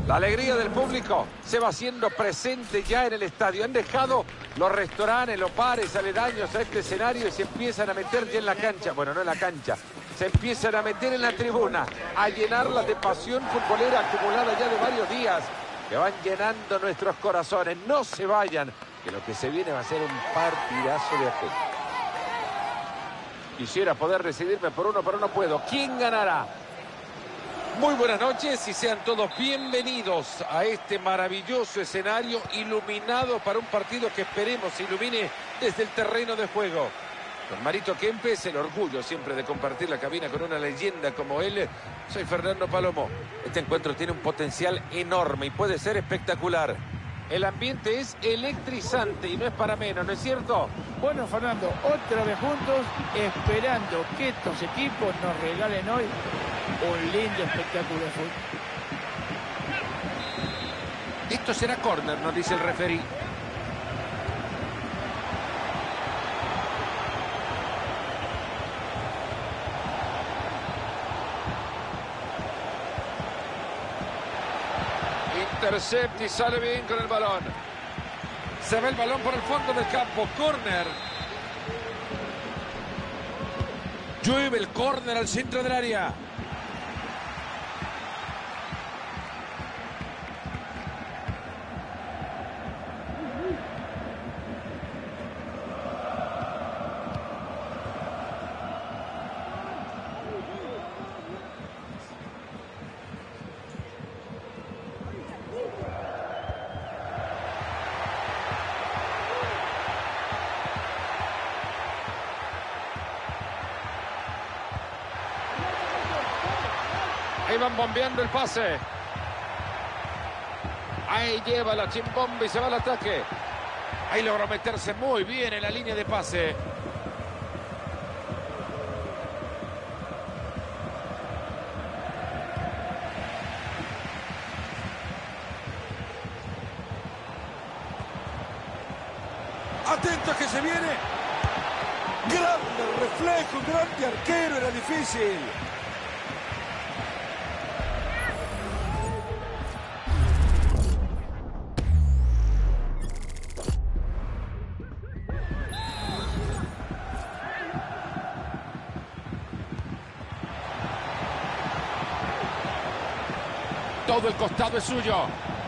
La alegría del público se va haciendo presente ya en el estadio. Han dejado los restaurantes, los bares aledaños a este escenario y se empiezan a meter ya en la cancha. Bueno, no en la cancha. Se empiezan a meter en la tribuna, a llenarla de pasión futbolera acumulada ya de varios días, que van llenando nuestros corazones. No se vayan, que lo que se viene va a ser un partidazo de aquel. Quisiera poder decidirme por uno, pero no puedo. ¿Quién ganará? Muy buenas noches y sean todos bienvenidos a este maravilloso escenario iluminado para un partido que esperemos se ilumine desde el terreno de juego. Con Marito Kempes, el orgullo siempre de compartir la cabina con una leyenda como él. Soy Fernando Palomo. Este encuentro tiene un potencial enorme y puede ser espectacular. El ambiente es electrizante y no es para menos, ¿no es cierto? Bueno, Fernando, otra vez juntos, esperando que estos equipos nos regalen hoy un lindo espectáculo de fútbol. Esto será córner, nos dice el referí. Intercepta y sale bien con el balón. Se ve el balón por el fondo del campo. Córner. Llueve el córner al centro del área. Ahí van bombeando el pase. Ahí lleva la chimbomba y se va al ataque. Ahí logró meterse muy bien en la línea de pase. Atento que se viene. Grande reflejo, grande arquero, era difícil. Todo el costado es suyo.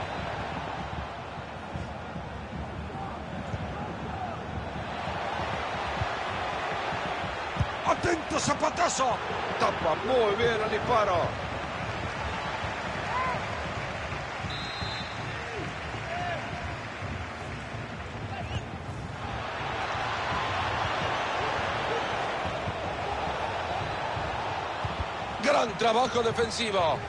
Atento, zapatazo. Tapa muy bien el disparo. Gran trabajo defensivo.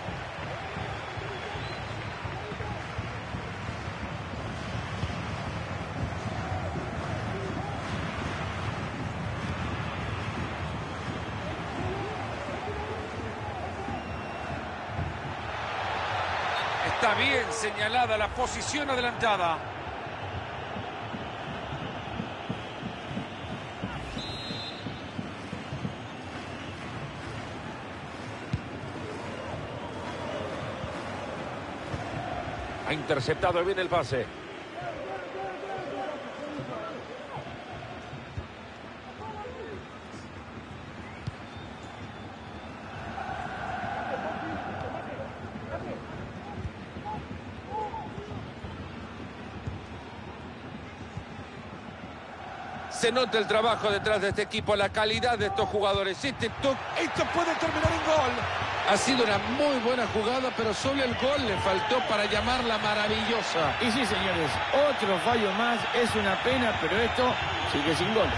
Está bien señalada la posición adelantada. Ha interceptado bien el pase. Se nota el trabajo detrás de este equipo, la calidad de estos jugadores. Esto puede terminar en gol. Ha sido una muy buena jugada, pero solo el gol le faltó para llamarla maravillosa. Y sí, señores, otro fallo más, es una pena, pero esto sigue sin goles.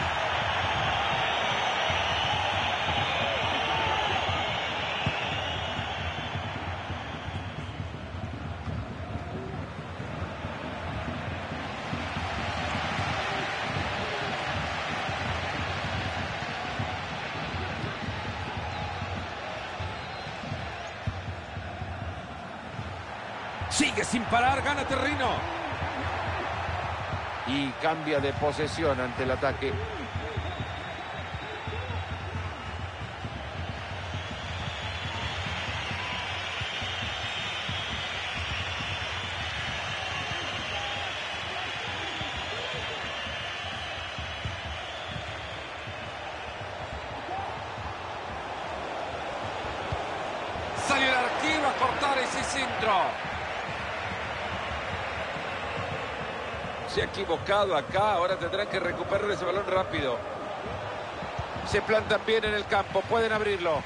Sigue sin parar, gana terreno. Y cambia de posesión ante el ataque. que iba a cortar ese centro. Se ha equivocado acá, ahora tendrán que recuperar ese balón rápido. Se plantan bien en el campo, pueden abrirlo.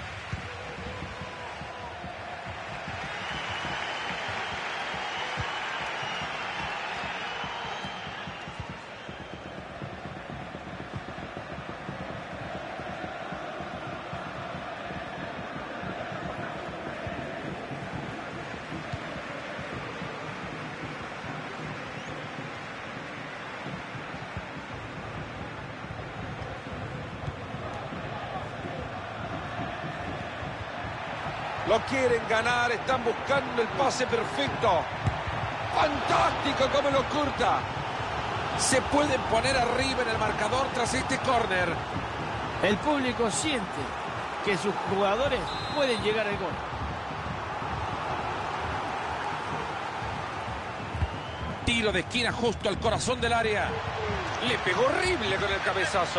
Lo quieren ganar, están buscando el pase perfecto. ¡Fantástico cómo lo corta! Se pueden poner arriba en el marcador tras este córner. El público siente que sus jugadores pueden llegar al gol. Tiro de esquina justo al corazón del área. Le pegó horrible con el cabezazo.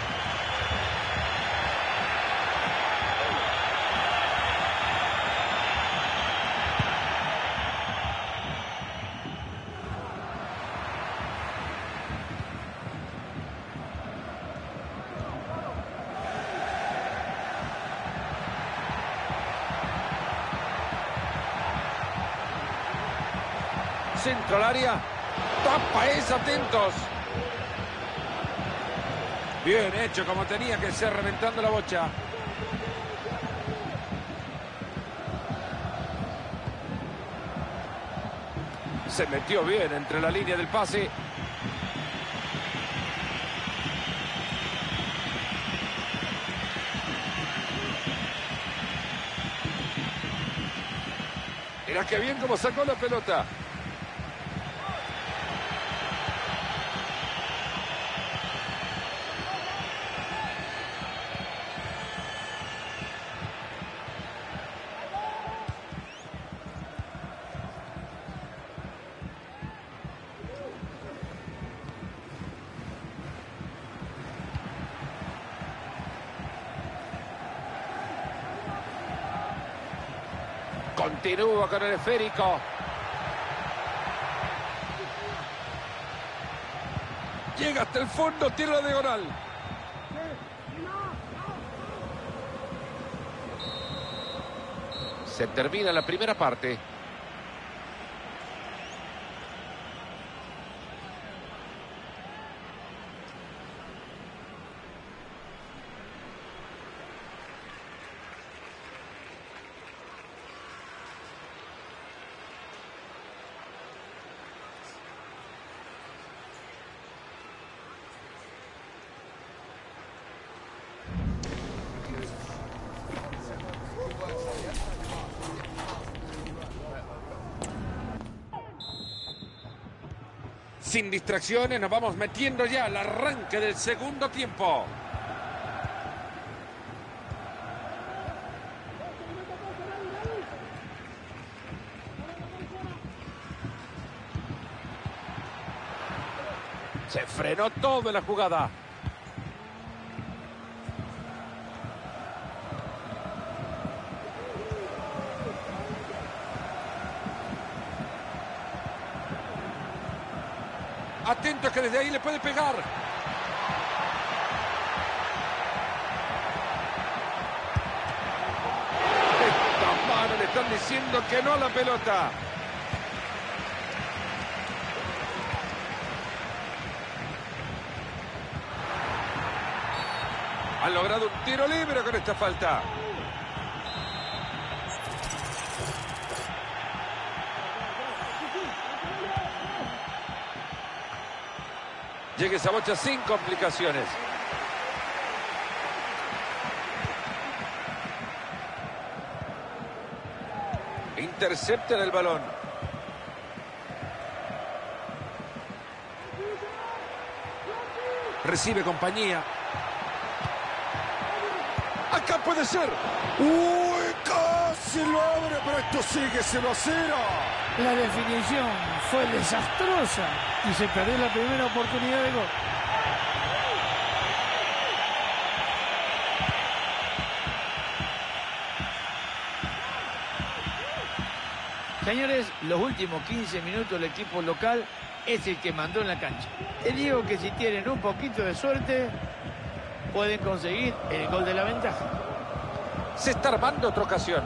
Centro al área. Tapa es, atentos. Bien hecho, como tenía que ser, reventando la bocha. Se metió bien entre la línea del pase. Mira qué bien cómo sacó la pelota. Continúa con el esférico. Llega hasta el fondo, tira la diagonal. Se termina la primera parte. Sin distracciones, nos vamos metiendo ya al arranque del segundo tiempo. Se frenó todo en la jugada. Atento que desde ahí le puede pegar. Esta mano le están diciendo que no a la pelota. Han logrado un tiro libre con esta falta. Llegue esa bocha sin complicaciones. Interceptan el balón. Recibe compañía. Acá puede ser. ¡Uy! Casi lo abre, pero esto sigue 0-0. La definición fue desastrosa y se perdió la primera oportunidad de gol. Señores, los últimos 15 minutos el equipo local es el que mandó en la cancha. Te digo que si tienen un poquito de suerte, pueden conseguir el gol de la ventaja. Se está armando otra ocasión.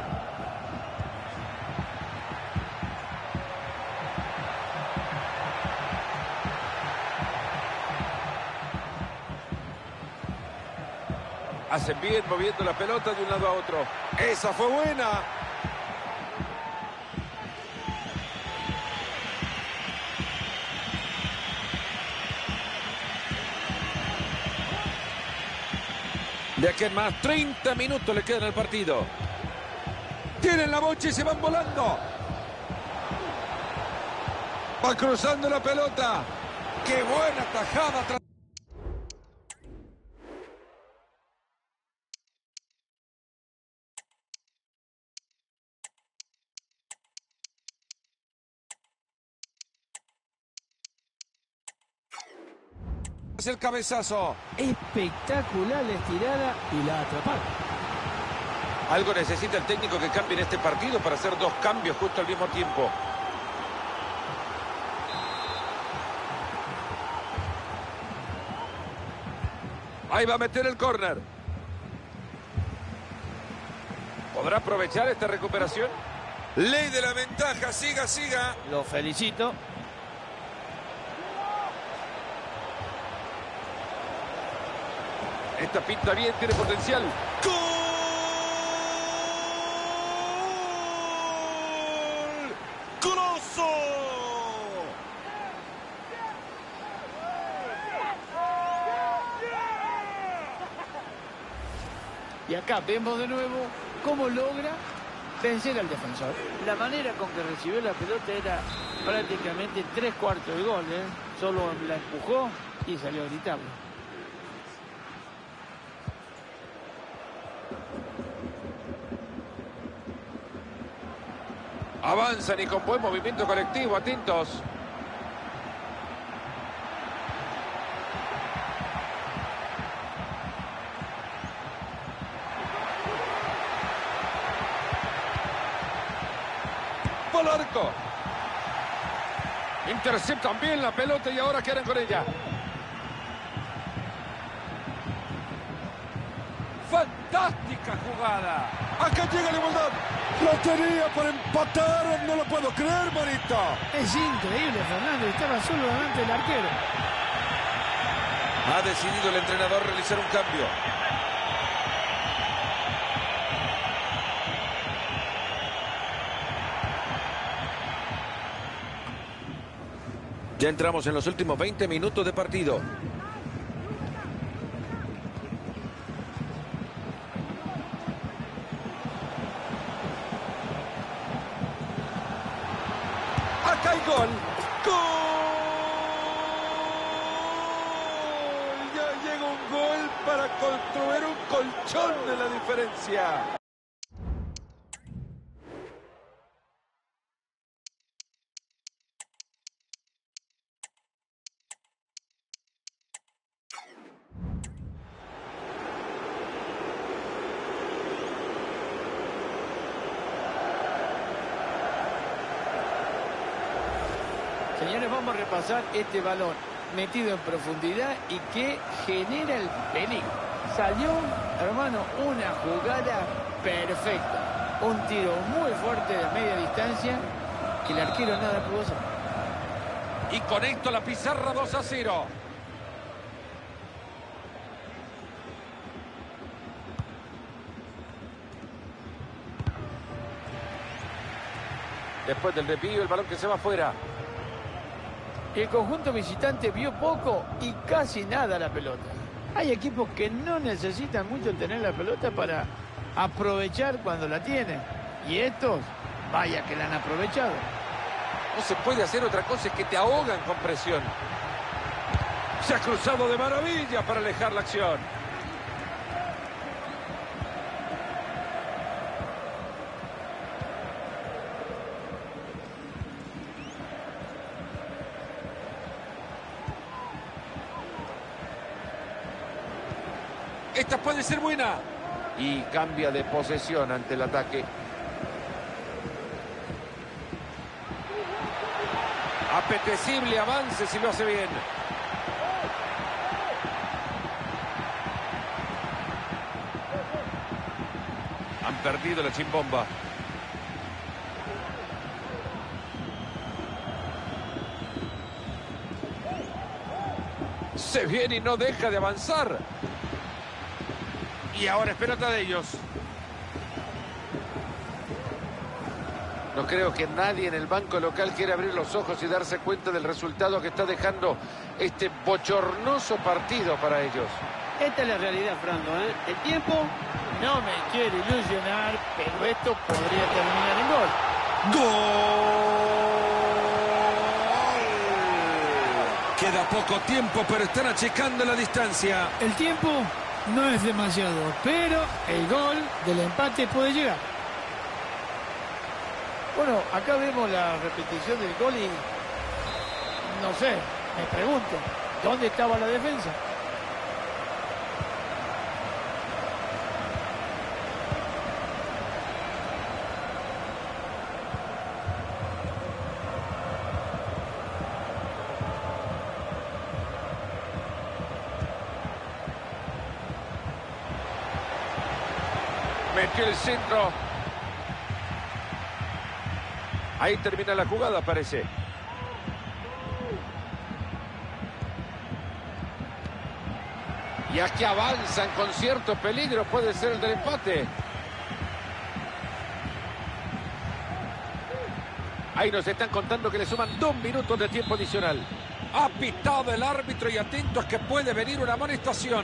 Hacen bien moviendo la pelota de un lado a otro. Esa fue buena. De aquí en más, 30 minutos le quedan al partido. Tienen la bocha y se van volando. Va cruzando la pelota. ¡Qué buena tajada! Es el cabezazo. Espectacular la estirada y la atrapada. Algo necesita el técnico que cambie en este partido para hacer dos cambios justo al mismo tiempo. Ahí va a meter el córner. ¿Podrá aprovechar esta recuperación? Ley de la ventaja. Siga, siga. Lo felicito. Esta pinta bien, tiene potencial. ¡Gol! ¡Goloso! Y acá vemos de nuevo cómo logra vencer al defensor. La manera con que recibió la pelota era prácticamente 3/4 de gol, ¿eh? Solo la empujó y salió a gritarlo. Avanzan y con buen movimiento colectivo, atentos. Por el arco. Interceptan bien la pelota y ahora quedan con ella. Fantástica jugada. Acá llega la igualdad. La tenía para empatar. No lo puedo creer, Marita. Es increíble, Fernando. Estaba solo delante del arquero. Ha decidido el entrenador realizar un cambio. Ya entramos en los últimos 20 minutos de partido. Acá hay gol. ¡Gol! Ya llega un gol para construir un colchón de la diferencia. Señores, vamos a repasar este balón metido en profundidad y que genera el peligro. Salió, hermano, una jugada perfecta. Un tiro muy fuerte de media distancia que el arquero nada pudo hacer. Y con esto la pizarra 2-0. Después del desvío, el balón que se va afuera. El conjunto visitante vio poco y casi nada la pelota. Hay equipos que no necesitan mucho tener la pelota para aprovechar cuando la tienen. Y estos, vaya que la han aprovechado. No se puede hacer otra cosa, es que te ahogan con presión. Se ha cruzado de maravilla para alejar la acción. Esta puede ser buena. Y cambia de posesión ante el ataque. apetecible avance si lo hace bien. Han perdido la chimbomba. Se viene y no deja de avanzar. Y ahora es pelota de ellos. No creo que nadie en el banco local quiera abrir los ojos y darse cuenta del resultado que está dejando este bochornoso partido para ellos. Esta es la realidad, Fernando, ¿eh? El tiempo no me quiere ilusionar, pero esto podría terminar en gol. ¡Gol! Queda poco tiempo, pero están achicando la distancia. El tiempo no es demasiado, pero el gol del empate puede llegar. Bueno, acá vemos la repetición del gol y no sé, me pregunto, ¿dónde estaba la defensa? Metió el centro. Ahí termina la jugada, parece. Y aquí avanzan con cierto peligro. Puede ser el del empate. Ahí nos están contando que le suman 2 minutos de tiempo adicional. Ha pitado el árbitro y atentos que puede venir una amonestación.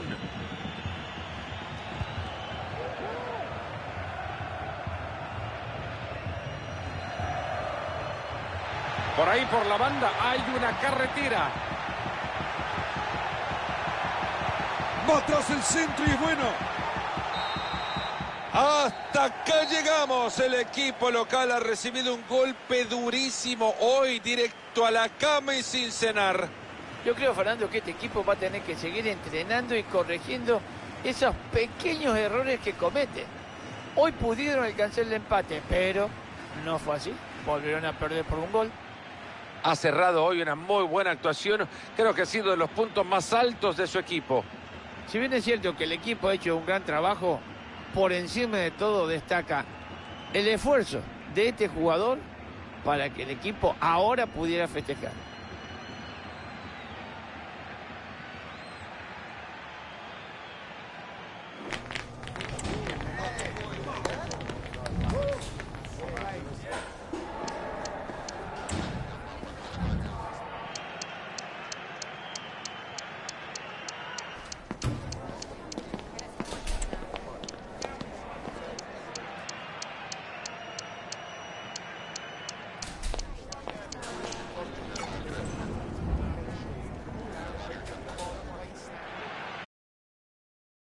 Por ahí, por la banda, hay una carretera. Va atrás el centro y es bueno. Hasta acá llegamos. El equipo local ha recibido un golpe durísimo hoy, directo a la cama y sin cenar. Yo creo, Fernando, que este equipo va a tener que seguir entrenando y corrigiendo esos pequeños errores que comete. Hoy pudieron alcanzar el empate, pero no fue así. Volvieron a perder por un gol. Ha cerrado hoy una muy buena actuación. Creo que ha sido de los puntos más altos de su equipo. Si bien es cierto que el equipo ha hecho un gran trabajo, por encima de todo destaca el esfuerzo de este jugador para que el equipo ahora pudiera festejar.